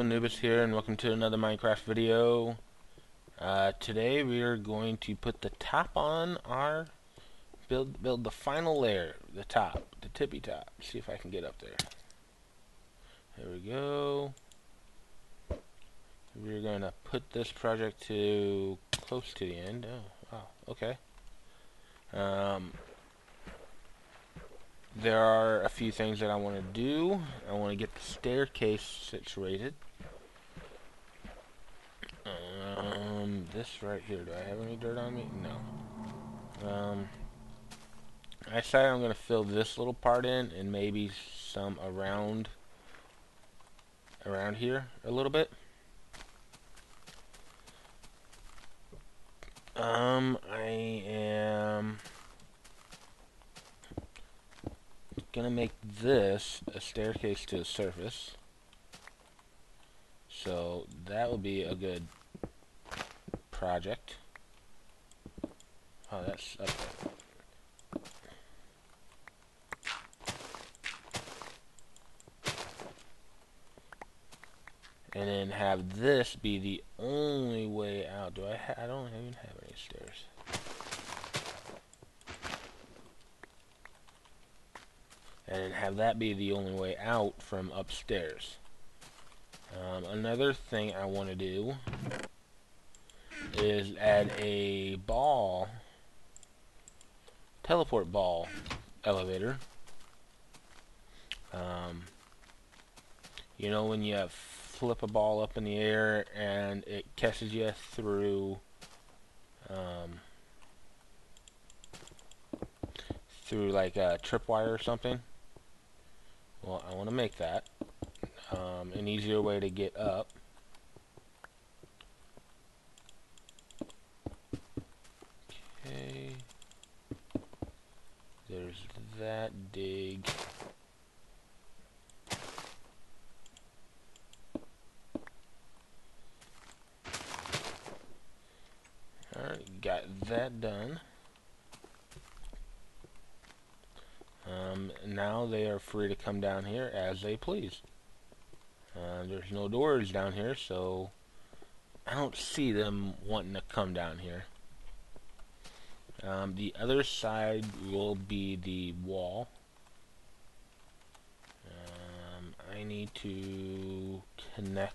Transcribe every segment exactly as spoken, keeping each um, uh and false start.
Nobues here, and welcome to another Minecraft video. Uh, today we are going to put the top on our build. Build the final layer, the top, the tippy top. See if I can get up there. There we go. We're going to put this project to close to the end. Oh, wow. Okay. Um, there are a few things that I want to do. I want to get the staircase situated. Um, this right here, do I have any dirt on me? No. Um, I decided I'm going to fill this little part in and maybe some around, around here a little bit. Um, I am going to make this a staircase to the surface. So that will be a good project. Oh, that's up there. And then have this be the only way out. Do I ha I don't even have any stairs. And then have that be the only way out from upstairs. Um, another thing I want to do is add a ball, teleport ball elevator. Um, you know when you flip a ball up in the air and it catches you through um, through like a tripwire or something? Well, I want to make that um, an easier way to get up. Okay, there's that dig. Alright, got that done. Um, now they are free to come down here as they please. Uh, there's no doors down here, so I don't see them wanting to come down here. Um, the other side will be the wall. Um, I need to connect.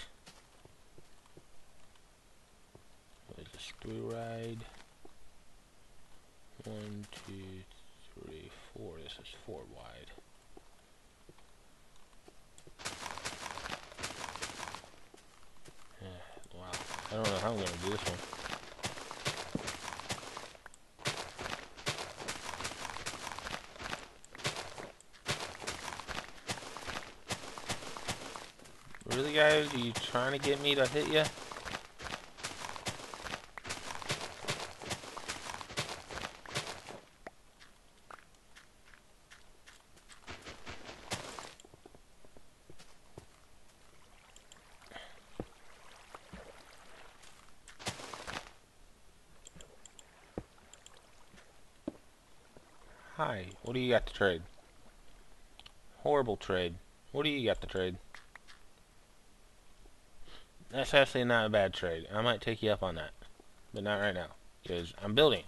What is this? Three wide. One, two, three, four. This is four wide. Yeah, wow. I don't know how I'm going to do this one. Really, guys? Are you trying to get me to hit you? Hi. What do you got to trade? Horrible trade. What do you got to trade? That's actually not a bad trade. I might take you up on that. But not right now. Because I'm building.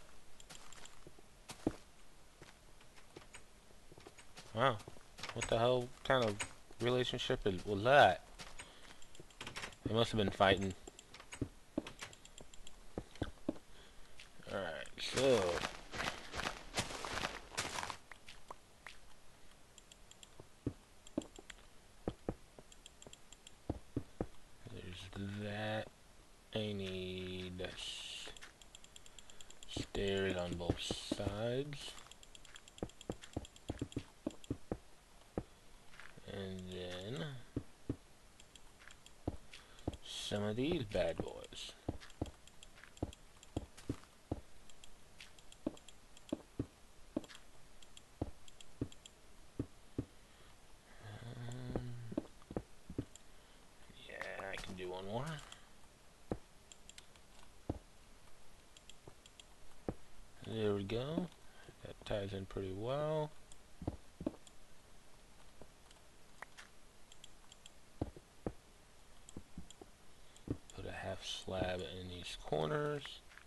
Wow. What the hell kind of relationship is, was that? They must have been fighting. Alright, so... there's that. I need stairs on both sides. And then some of these bad boys. Um, yeah, I can do one more. There we go. That ties in pretty well. slab in these corners.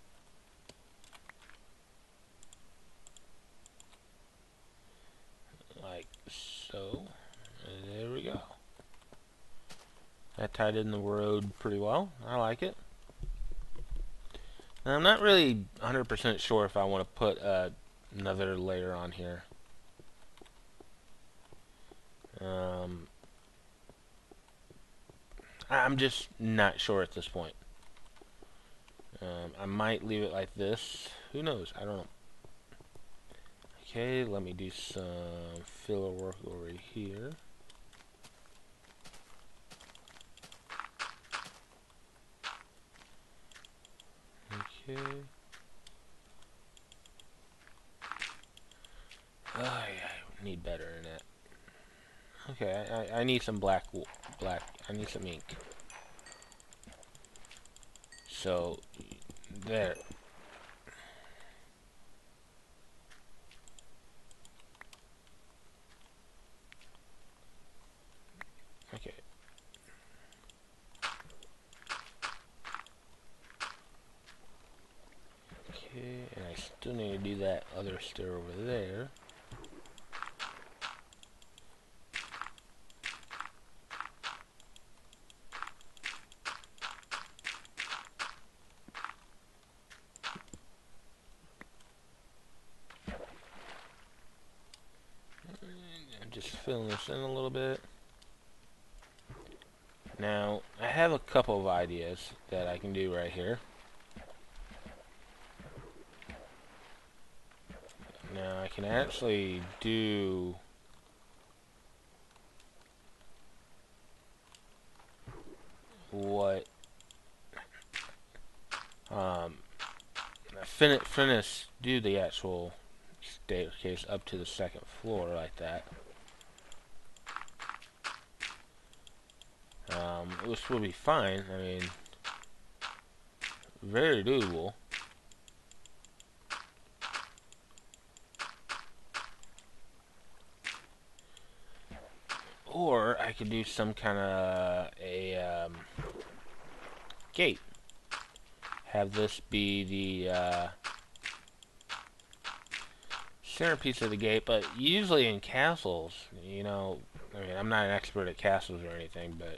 Like so. And there we go. That tied in the road pretty well. I like it. Now, I'm not really one hundred percent sure if I want to put uh, another layer on here. Um, I'm just not sure at this point. Um, I might leave it like this. Who knows? I don't know. Okay, let me do some filler work over here. Okay. Oh yeah, I need better than that. Okay, I, I need some black wool, black. I need some ink. So there. Okay. Okay, and I still need to do that other stair over there. I'm just filling this in a little bit. Now, I have a couple of ideas that I can do right here. Now, I can actually do what um, fin finish do the actual staircase up to the second floor like that. Um, this will be fine. I mean, very doable. Or I could do some kind of a um, gate. Have this be the uh, centerpiece of the gate, but usually in castles, you know, I mean, I'm not an expert at castles or anything, but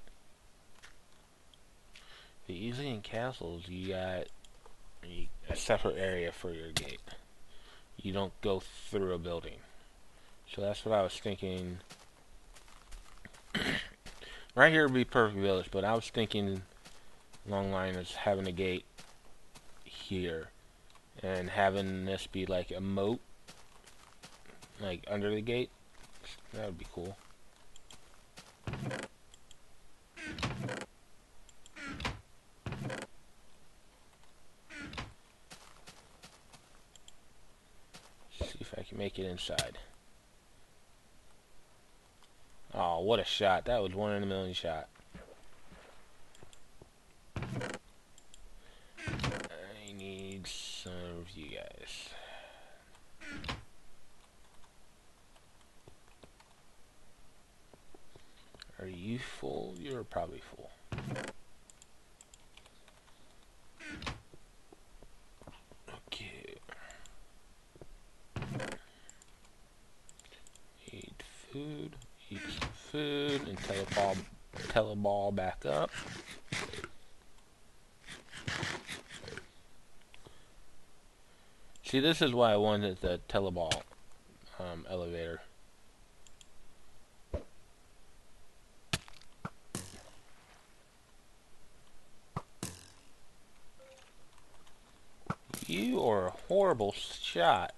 usually in castles, you got a separate area for your gate. You don't go through a building. So that's what I was thinking. Right here would be perfect village, but I was thinking long line is having a gate here and having this be like a moat, like under the gate. That would be cool. See if I can make it inside. Oh, what a shot. That was one in a million shot. I need some of you guys. Are you full? You're probably full. Okay. Eat food. Eat some food and teleball, teleball back up. See, this is why I wanted the teleball um, elevator. You are a horrible shot.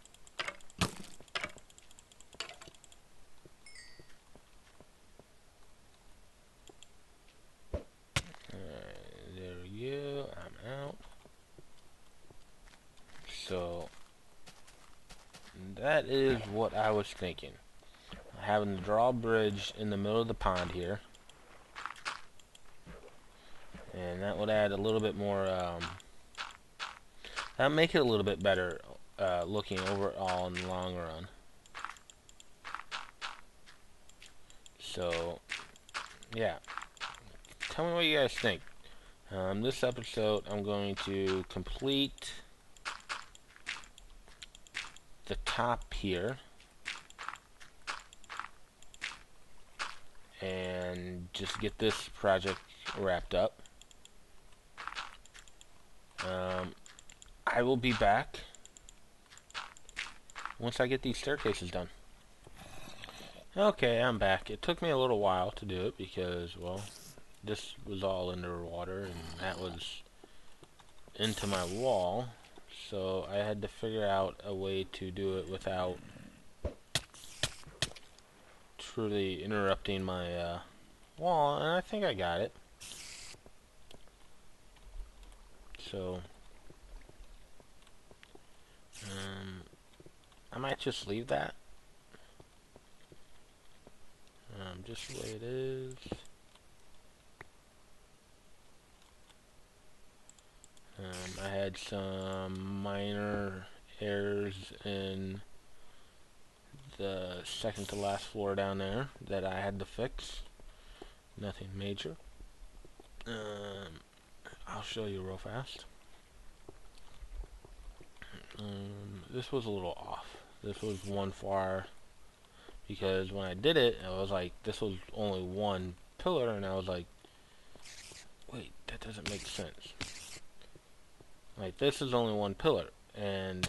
Alright, there we go. I'm out. So, that is what I was thinking. Having the drawbridge in the middle of the pond here. And that would add a little bit more, um, that would make it a little bit better uh, looking overall in the long run. So, yeah. Tell me what you guys think. Um, this episode, I'm going to complete the top here and just get this project wrapped up. Um, I will be back once I get these staircases done. Okay, I'm back. It took me a little while to do it because, well, this was all underwater and that was into my wall. So I had to figure out a way to do it without truly interrupting my uh, wall, and I think I got it. So um, I might just leave that um, just the way it is. Um, I had some minor errors in the second to last floor down there that I had to fix. Nothing major. Um, I'll show you real fast. Um, this was a little off. This was one far because when I did it, I was like, this was only one pillar, and I was like, wait, that doesn't make sense. Like, this is only one pillar, and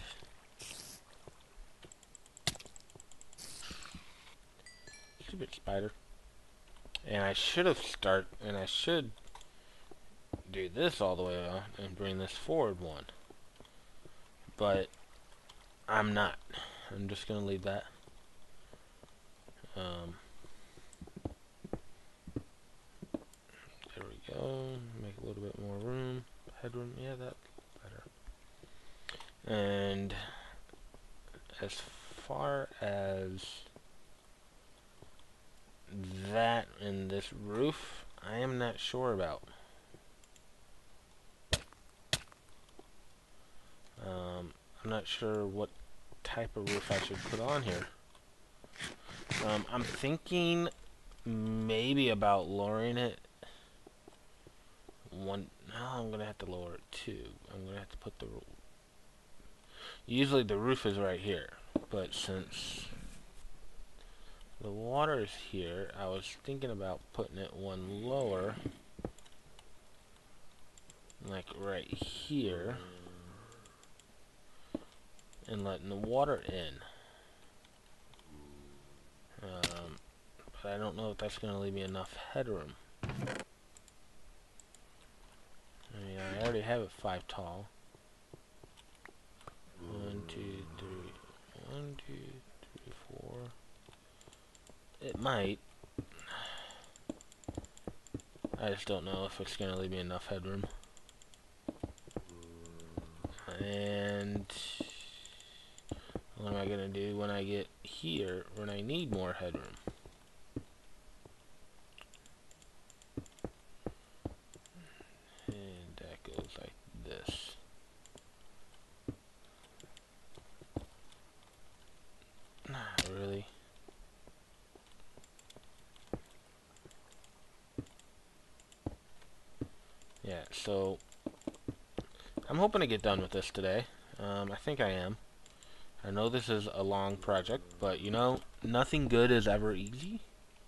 stupid spider. And I should have start, and I should do this all the way around and bring this forward one. But I'm not. I'm just gonna leave that. Um, there we go. Make a little bit more room, headroom. Yeah, that's better. And as far as that and this roof, I am not sure about. Um, I'm not sure what type of roof I should put on here. Um, I'm thinking maybe about lowering it one. No, I'm gonna have to lower it two. I'm gonna have to put the. Usually the roof is right here, but since the water is here, I was thinking about putting it one lower, like right here, and letting the water in. Um, but I don't know if that's going to leave me enough headroom. I mean, I already have it five tall. One, two, three. One, two, three, four. It might. I just don't know if it's going to leave me enough headroom. And what am I going to do when I get here, when I need more headroom? And that goes like this. Not really. Yeah, so I'm hoping to get done with this today. Um, I think I am. I know this is a long project, but you know, nothing good is ever easy.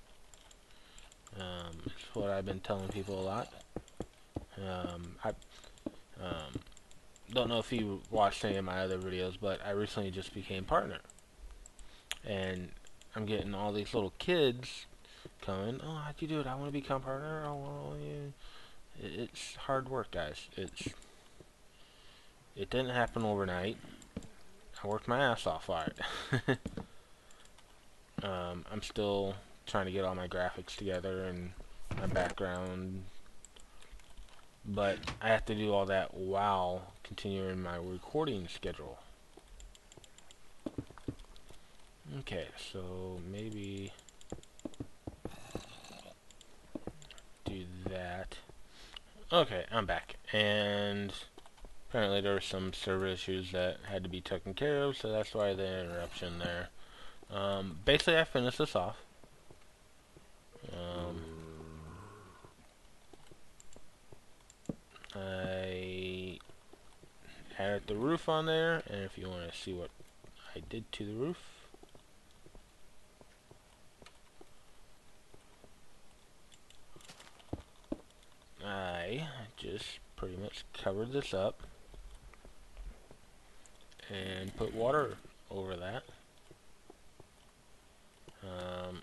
Um, it's what I've been telling people a lot. Um, I um, don't know if you watched any of my other videos, but I recently just became partner. And I'm getting all these little kids coming, oh, how'd you do it? I want to become partner. Oh, well, yeah. It's hard work, guys. It's It didn't happen overnight. I worked my ass off for it. um, I'm still trying to get all my graphics together and my background, but I have to do all that while continuing my recording schedule. Okay, so maybe do that. Okay, I'm back, and apparently there were some server issues that had to be taken care of, so that's why the interruption there. Um, basically, I finished this off. Um, I added the roof on there, and if you want to see what I did to the roof, I just pretty much covered this up and put water over that. Um,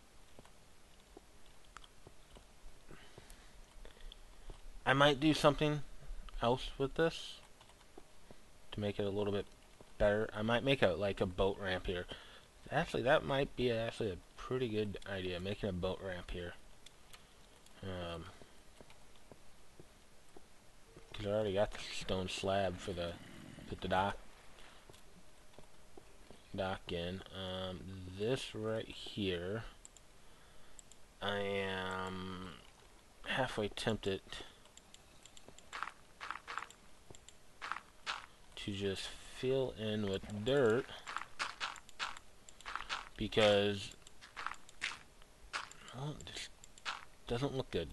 I might do something else with this to make it a little bit better. I might make a like a boat ramp here. Actually, that might be actually a pretty good idea, making a boat ramp here. Um, cause I already got the stone slab for the put the dock dock in. Um, this right here, I am halfway tempted to just fill in with dirt because, well, it just doesn't look good.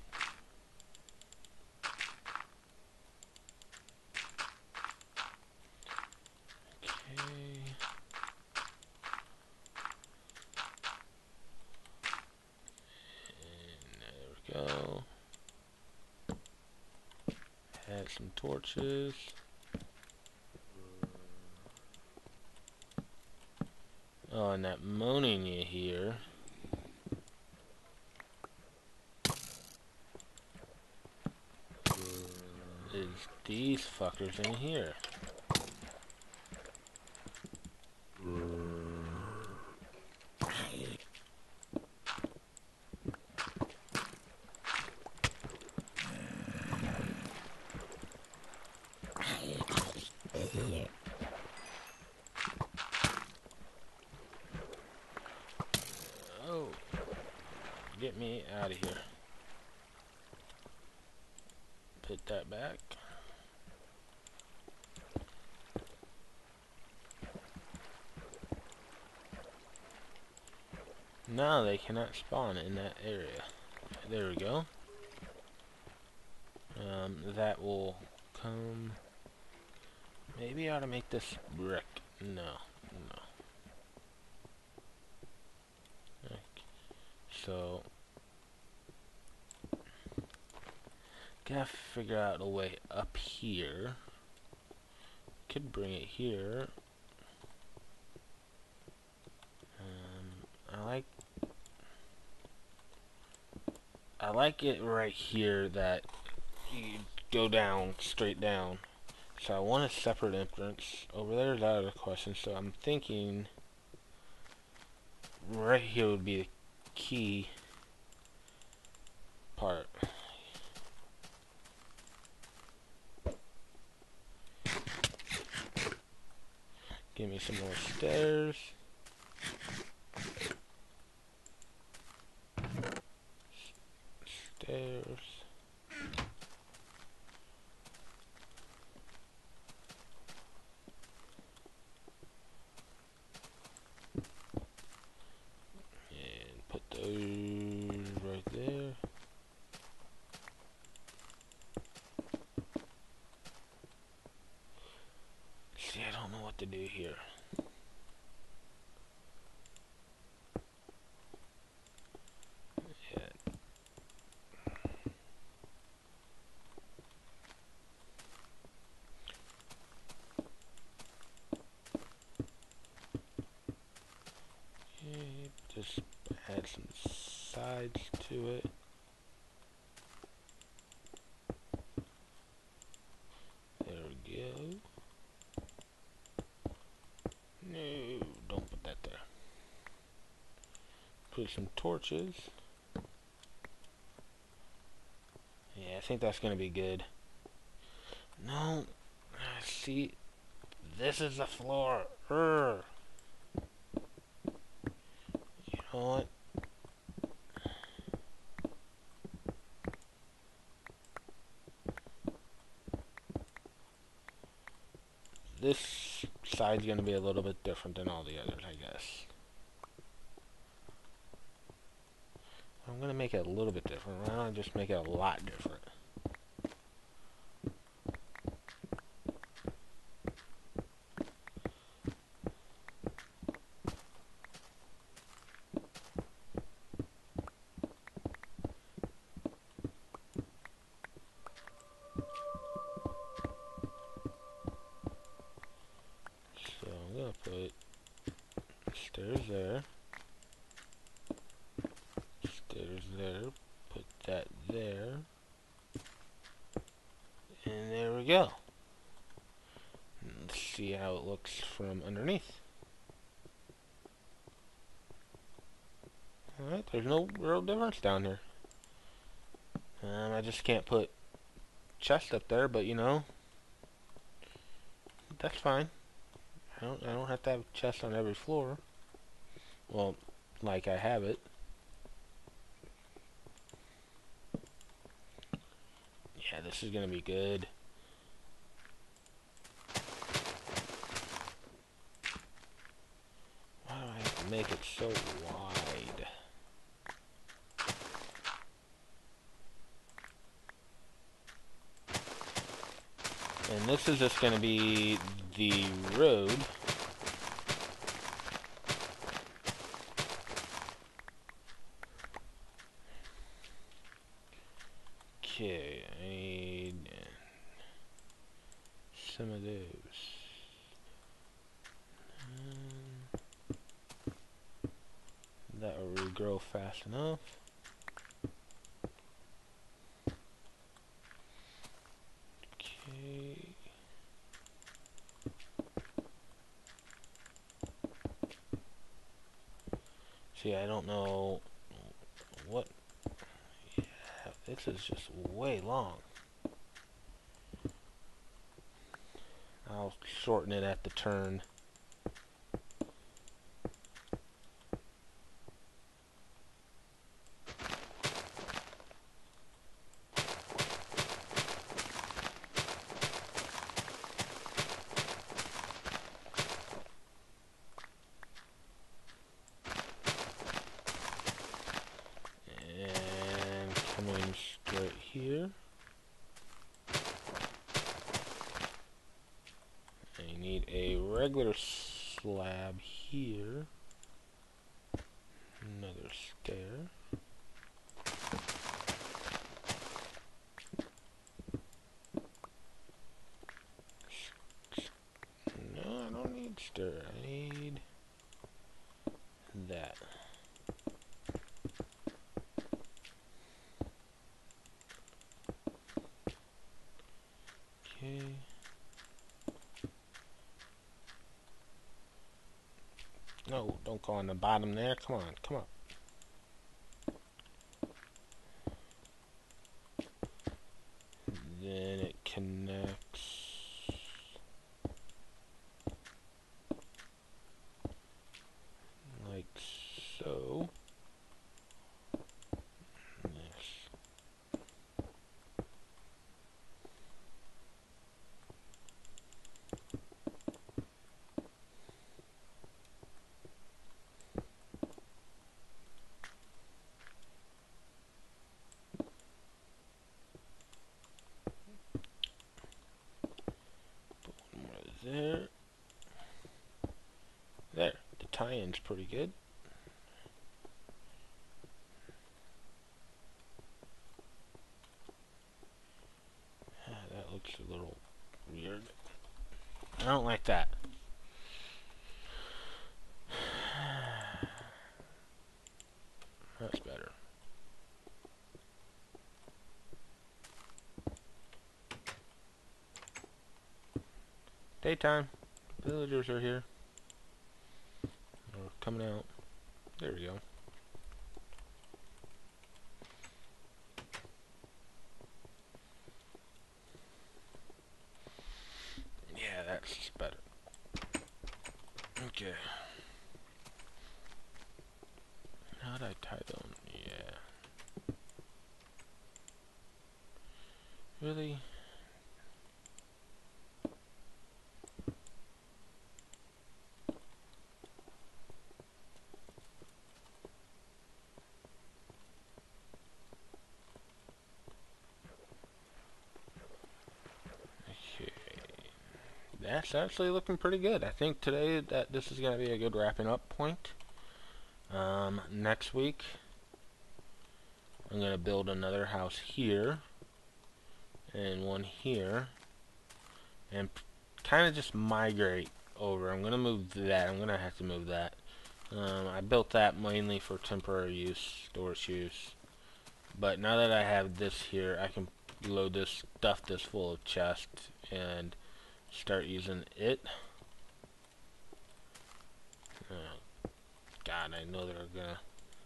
Okay. And there we go. Add some torches. Oh, and that moaning you hear is these fuckers in here. Oh, get me out of here. Put that back. Now they cannot spawn in that area. There we go. Um, that will come. Maybe I ought to make this brick. No, no. Okay. So, gotta figure out a way up here. Could bring it here. Um, I like. I like it right here that you go down, straight down. So I want a separate entrance. Over there is out of the question, so I'm thinking right here would be the key part. Give me some more stairs. Stairs. And put those right there. See, I don't know what to do here. Yeah. Okay, just add some sides to it. There we go. No, don't put that there. Put some torches. Yeah, I think that's gonna be good. No, see, this is the floor. Urgh. You know what? This side's gonna be a little bit different than all the others, I guess. I'm gonna make it a little bit different. Why don't I just make it a lot different? stairs there. Stairs there. Put that there. And there we go. Let's see how it looks from underneath. Alright, there's no real difference down here. Um, I just can't put chest up there, but you know, that's fine. I don't I don't have to have a chest on every floor. Well, like I have it. Yeah, this is gonna be good. Why do I have to make it so wide? And this is just gonna be the road. Okay, I need some of those. Um, that will regrow fast enough. Okay. See, I don't know what. Yeah, this is just way long. I'll shorten it at the turn. And coming straight here. I need a regular slab here. Another stair. No, I don't need stair. I need that. Okay. No, don't go on the bottom there. Come on, come on. Then it connects like so. Yes. There. There. The tie-in's pretty good. Ah, that looks a little weird. I don't like that. That's better. Daytime. Villagers are here. Or coming out. There we go. Yeah, that's better. Okay. How'd I tie them? Yeah. Really? That's actually looking pretty good. I think today that this is going to be a good wrapping up point. Um, next week, I'm going to build another house here and one here, and kind of just migrate over. I'm going to move that. I'm going to have to move that Um, I built that mainly for temporary use, storage use. But now that I have this here, I can load this, stuff this full of chests, and start using it. Oh, God, I know they're gonna.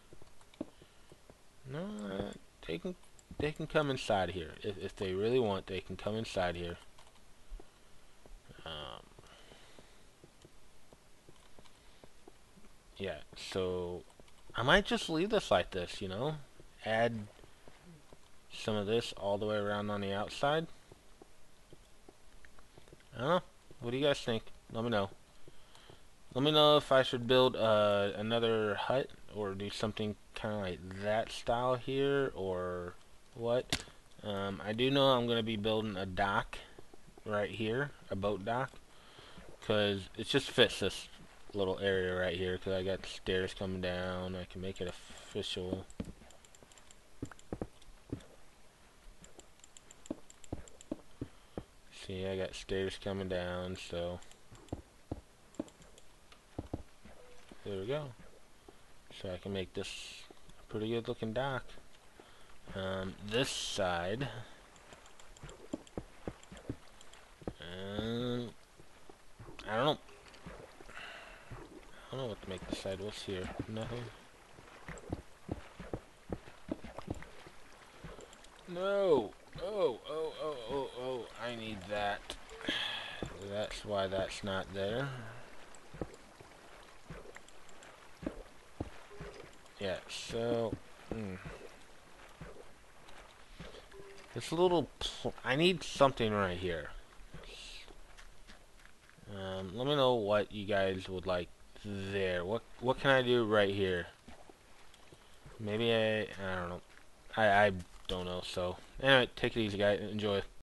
No, uh, they can, they can come inside here if if they really want. They can come inside here. Um, yeah, so I might just leave this like this, you know, add some of this all the way around on the outside. I don't know. What do you guys think? Let me know. Let me know if I should build uh, another hut or do something kind of like that style here or what. Um, I do know I'm going to be building a dock right here, a boat dock, because it just fits this little area right here because I got stairs coming down. I can make it official. See, I got stairs coming down, so there we go. So I can make this a pretty good looking dock. Um, this side, um, I don't know. I don't know what to make this side. What's here? Nothing. No. Oh, oh, oh, oh, oh. I need that. That's why that's not there. Yeah, so... Mm. This little... Pl I need something right here. Um, let me know what you guys would like there. What what can I do right here? Maybe I... I don't know. I, I don't know, so... Anyway, take it easy, guys. Enjoy.